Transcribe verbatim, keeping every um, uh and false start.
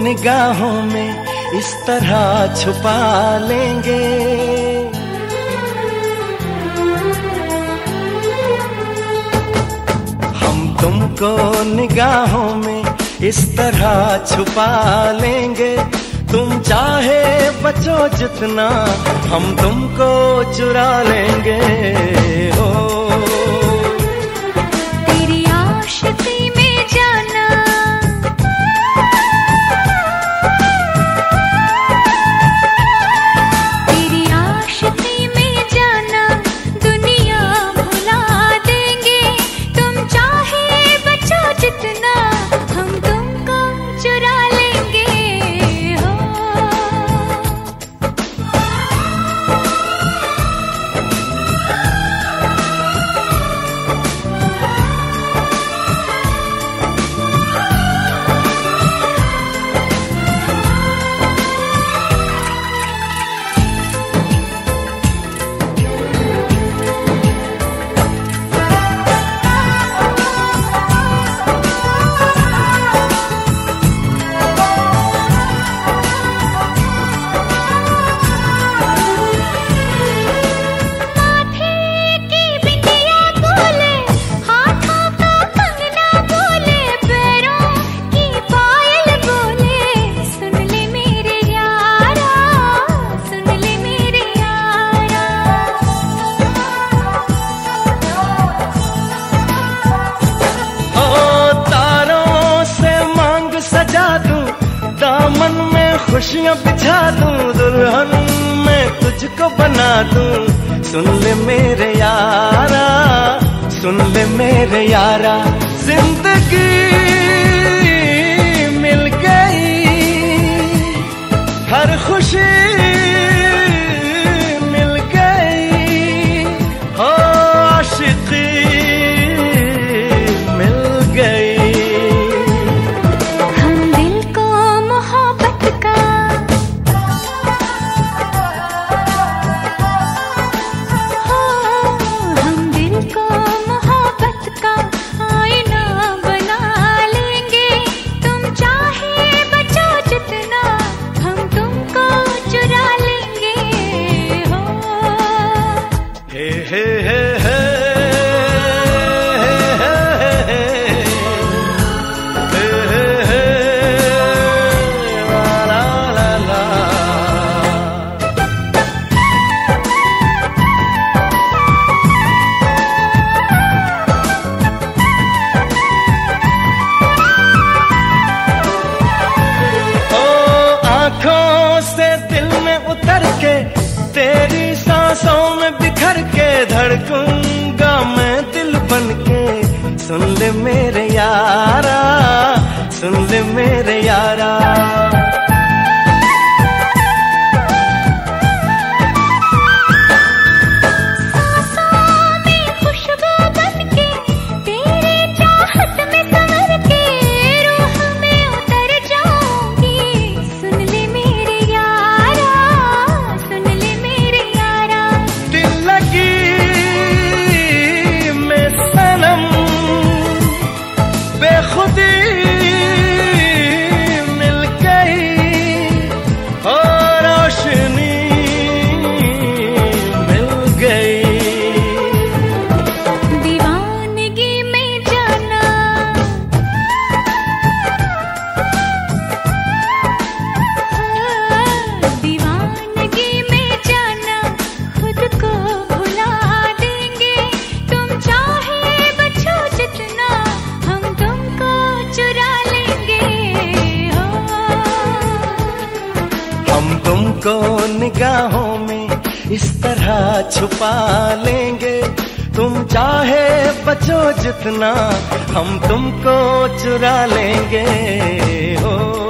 निगाहों में इस तरह छुपा लेंगे। हम तुमको निगाहों में इस तरह छुपा लेंगे। तुम चाहे बचो जितना, हम तुमको चुरा लेंगे। हो तेरी आशिकी में जाना, तेरी आशिकी में जाना, दुनिया भुला देंगे। तुम चाहे बचो जितना, हम तुमको चुरा लेंगे। दामन में खुशियां बिछा दूं, दुल्हन मैं तुझको बना दूं। सुन ले मेरे यारा, सुन ले मेरे यारा, जिंदगी मिल गई, हर खुशी मिल गई। हो आशिकी मिल गई। आँखों से दिल में उतर के, तेरी सांसों में बिखर के, धड़कूंगा मैं दिल बन के। सुन ले मेरे यारा, सुन ले मेरे यारा। मिल गई और रोशनी मिल गई। दीवानगी में जाना, दीवानगी में जाना, खुद को भुला देंगे। तुम चाहे बचो जितना, हम तुमको चुरा लेंगे। हम तुमको निगाहों में इस तरह छुपा लेंगे। तुम चाहे बचो जितना, हम तुमको चुरा लेंगे। हो